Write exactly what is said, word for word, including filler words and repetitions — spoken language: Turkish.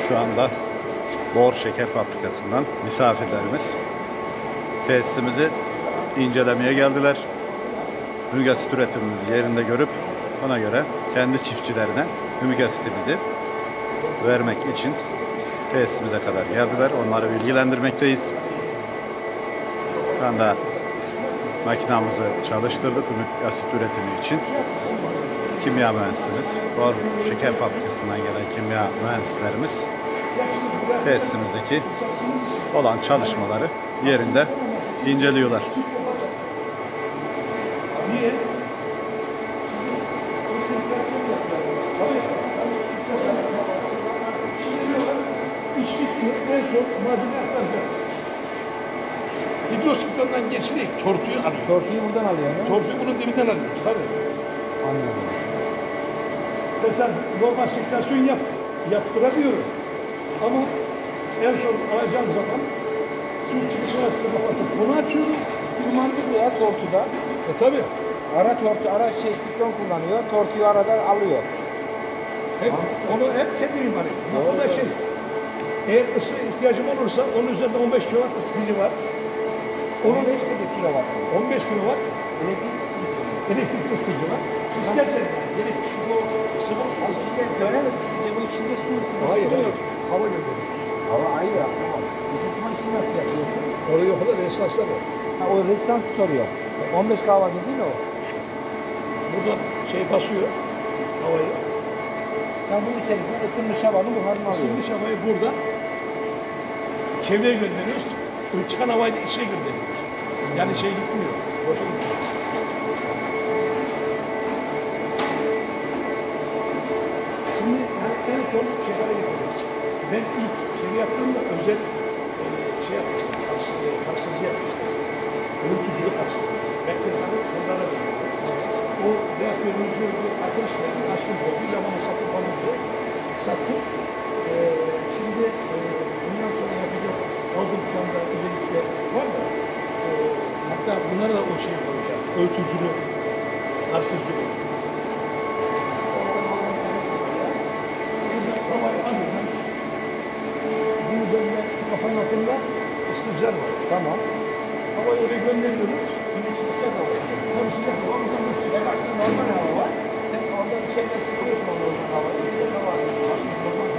Şu anda Bor Şeker Fabrikası'ndan misafirlerimiz tesisimizi incelemeye geldiler. Hümik asit üretimimizi yerinde görüp ona göre kendi çiftçilerine hümik asitimizi vermek için tesisimize kadar geldiler. Onları bilgilendirmekteyiz. Şu anda makinamızı çalıştırdık hümik asit üretimi için. Kimya mühendisimiz, Bor Şeker Fabrikası'ndan gelen kimya mühendislerimiz tesisimizdeki olan çalışmaları yerinde inceliyorlar. Niye? İş bitmiyor. En son malzeme aktaracağız. Hidrosiktondan geçirerek tortuyu alıyor. Tortuyu buradan alıyor mu? Tortuyu bunun dibinden alıyoruz. Tabii. Anladım. Mesela normal sirkülasyon yap, yaptırabiliyorum. Ama en son alacağım zaman su çıkış arasında kapatıp bunu açıyorum. Kumandık ya tortuda. E tabi. Ara tortu, ara şey siklon kullanıyor. Tortuyu aradan alıyor. Hep, onu hep kendim var. O da şey. Eğer ısı ihtiyacım olursa onun üzerinde on beş kilowatt ısıtıcı var. on beş kilowatt. on beş kilowatt Elektrik elektrik ısıtıcı var. İstersen elektrik bu sıvı içinde dönem ısıtıcı, bu içinde su ısıtıcı. Hayır, hayır. Hava gönderiyor. Hava ayrı ya. Tamam. Isıtma işini nasıl yapıyorsun? Oraya o kadar esaslar var. Ha, o rezistansı soruyor. on beş kilowatt değil mi o? Buradan şey basıyor havayı. Sen bunun içerisinde ısınmış havanı buharını alıyorsun. Isınmış havayı burada çevreye gönderiyoruz. Çıkan havayı da içine gönderiyoruz. Yani şey gitmiyor. Boşa gitmiyor. Şimdi en son şeylere getiriyoruz. Ben ilk şey yaptığımda özel e, şey yapmıştım. Taksızı yapmıştım. Öğütücülü taksızı. Bekletanı onlara veriyorum. O reaktörümüzü bir arkadaş verdi. Aşkın oldu. Yamanı satıp bana diye sattım. Ee, şimdi e, bundan sonra yapacak aldım şu anda özellikle var da e, hatta bunlara da o şey koyacağım. Öğütücülü taksızı. Havayı açıyorum. Bu üzerinde şu kafanın altında ısıtıcılar var. Tamam. Havayı oraya gönderiyoruz. Şimdi sıcak hava. Tabii sıcak hava buradan nasıl Bakarsın normal hava var. Sen orada içeride sıkıyorsun o normal havayı. Sıcak hava. Normal